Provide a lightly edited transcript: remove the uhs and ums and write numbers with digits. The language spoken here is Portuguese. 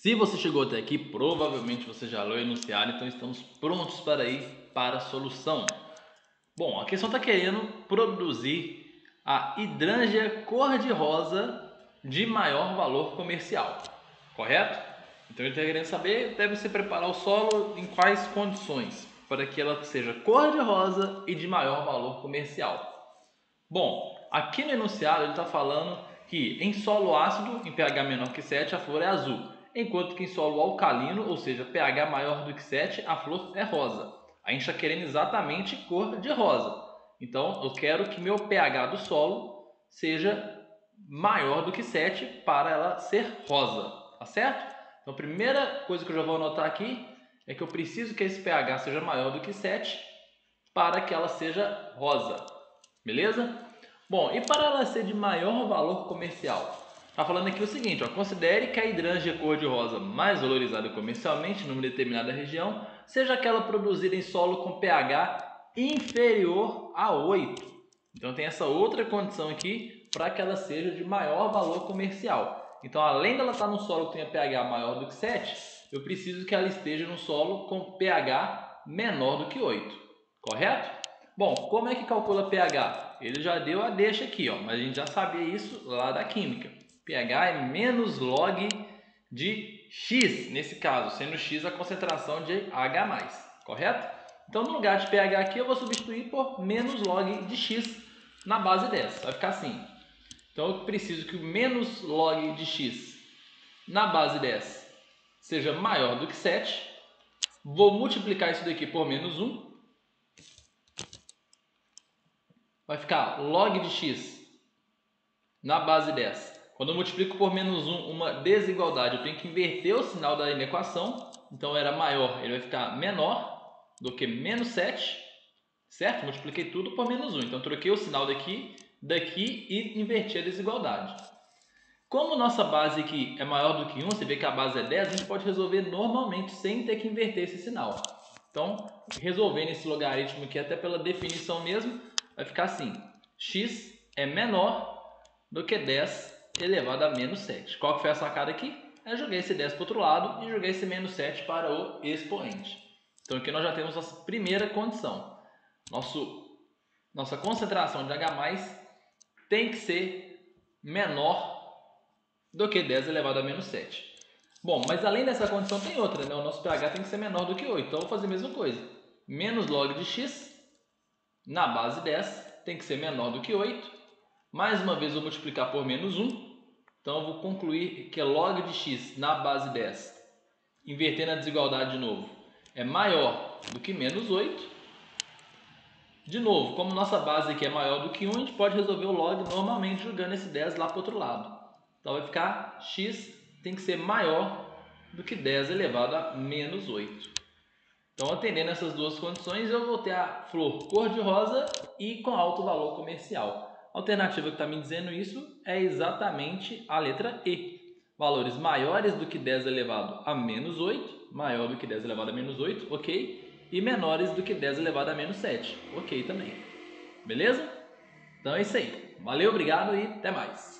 Se você chegou até aqui, provavelmente você já leu o enunciado, então estamos prontos para ir para a solução. Bom, a questão está querendo produzir a hidrângia cor-de-rosa de maior valor comercial, correto? Então ele está querendo saber, deve-se preparar o solo em quais condições para que ela seja cor-de-rosa e de maior valor comercial. Bom, aqui no enunciado ele está falando que em solo ácido, em pH menor que 7, a flor é azul, enquanto que em solo alcalino, ou seja, pH maior do que 7, a flor é rosa. A gente está querendo exatamente cor de rosa. Então, eu quero que meu pH do solo seja maior do que 7 para ela ser rosa, tá certo? Então, a primeira coisa que eu já vou anotar aqui é que eu preciso que esse pH seja maior do que 7 para que ela seja rosa. Beleza? Bom, e para ela ser de maior valor comercial? Está falando aqui o seguinte, ó, considere que a hidrângia cor-de-rosa mais valorizada comercialmente numa determinada região seja aquela produzida em solo com pH inferior a 8. Então tem essa outra condição aqui para que ela seja de maior valor comercial. Então, além dela estar num solo que tenha pH maior do que 7, eu preciso que ela esteja num solo com pH menor do que 8. Correto? Bom, como é que calcula pH? Ele já deu a deixa aqui, ó, mas a gente já sabia isso lá da química. pH é menos log de X, nesse caso, sendo X a concentração de H+, correto? Então, no lugar de pH aqui, eu vou substituir por menos log de X na base dessa. Vai ficar assim. Então, eu preciso que o menos log de X na base dessa seja maior do que 7. Vou multiplicar isso daqui por menos 1. Vai ficar log de x na base 10. Quando eu multiplico por menos 1 uma desigualdade, eu tenho que inverter o sinal da equação. Então era maior, ele vai ficar menor do que menos 7, certo? Multipliquei tudo por menos 1. Então troquei o sinal daqui e inverti a desigualdade. Como nossa base aqui é maior do que 1, você vê que a base é 10, a gente pode resolver normalmente sem ter que inverter esse sinal. Então, resolvendo esse logaritmo aqui até pela definição mesmo, vai ficar assim, x é menor do que 10 elevado a menos 7. Qual que foi a sacada aqui? Eu joguei esse 10 para o outro lado e joguei esse menos 7 para o expoente. Então aqui nós já temos nossa primeira condição. Nossa concentração de H+, tem que ser menor do que 10 elevado a menos 7. Bom, mas além dessa condição tem outra, né? O nosso pH tem que ser menor do que 8. Então eu vou fazer a mesma coisa. Menos log de x na base 10 tem que ser menor do que 8. Mais uma vez eu vou multiplicar por menos 1. Então eu vou concluir que log de x na base 10, invertendo a desigualdade de novo, é maior do que menos 8. De novo, como nossa base aqui é maior do que 1, a gente pode resolver o log normalmente jogando esse 10 lá para o outro lado. Então vai ficar x tem que ser maior do que 10 elevado a menos 8. Então, atendendo essas duas condições, eu vou ter a flor cor-de-rosa e com alto valor comercial. A alternativa que está me dizendo isso é exatamente a letra E. Valores maiores do que 10 elevado a menos 8, maior do que 10 elevado a menos 8, ok? E menores do que 10 elevado a menos 7, ok também. Beleza? Então é isso aí. Valeu, obrigado e até mais.